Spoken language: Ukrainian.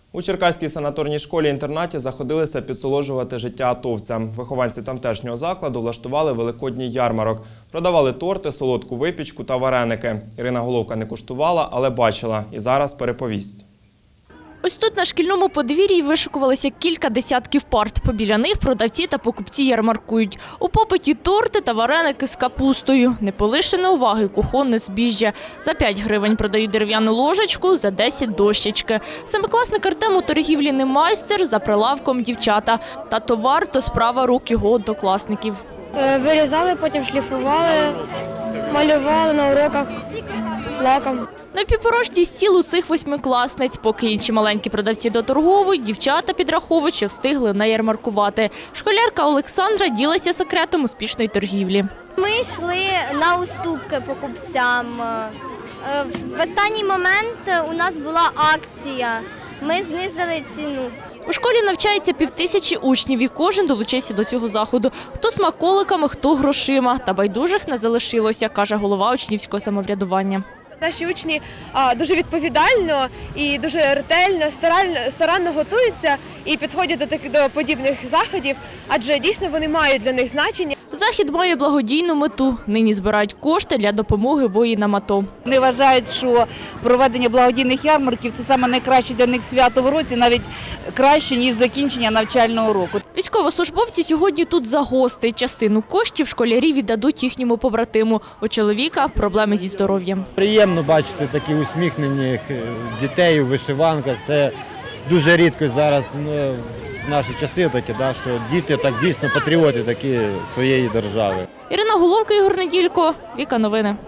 У Черкаській санаторній школі-інтернаті заходилися підсоложувати життя атовцям. Вихованці тамтешнього закладу влаштували великодній ярмарок. Продавали торти, солодку випічку та вареники. Ірина Головка не куштувала, але бачила. І зараз переповість. Ось тут на шкільному подвір'ї вишикувалися кілька десятків парт. Побіля них продавці та покупці ярмаркують. У попиті торти та вареники з капустою. Не полишене уваги кухонне збіжжя. За 5 гривень продають дерев'яну ложечку, за 10 – дощечки. Семикласник Артем у торгівлі не майстер, за прилавком дівчата. Та товар – то справа рук його однокласників. Вирізали, потім шліфували, малювали на уроках лаком. Напівпорожній стіл у цих восьмикласниць. Поки інші маленькі продавці доторговують, дівчата підраховують, що встигли наярмаркувати. Школярка Олександра ділиться секретом успішної торгівлі. Ми йшли на уступки покупцям. В останній момент у нас була акція. Ми знизили ціну. У школі навчається 5000 учнів, і кожен долучився до цього заходу. Хто смаколиками, хто грошима. Та байдужих не залишилося, каже голова учнівського самоврядування. Наші учні дуже відповідально і дуже ретельно, старанно готуються і підходять до подібних заходів, адже дійсно вони мають для них значення. Захід має благодійну мету. Нині збирають кошти для допомоги воїнам АТО. Вони вважають, що проведення благодійних ярмарків – це саме найкраще для них свято в році, навіть краще, ніж закінчення навчального року. Військовослужбовці сьогодні тут за гостей. Частину коштів школярі віддадуть їхньому побратиму. У чоловіка – проблеми зі здоров'ям. Приємно бачити такі усміхнені дітей у вишиванках. Це дуже рідко зараз в наші часи, що діти так дійсно патріоти такі своєї держави. Ірина Головка, Ігор Неділько, Віка Новини.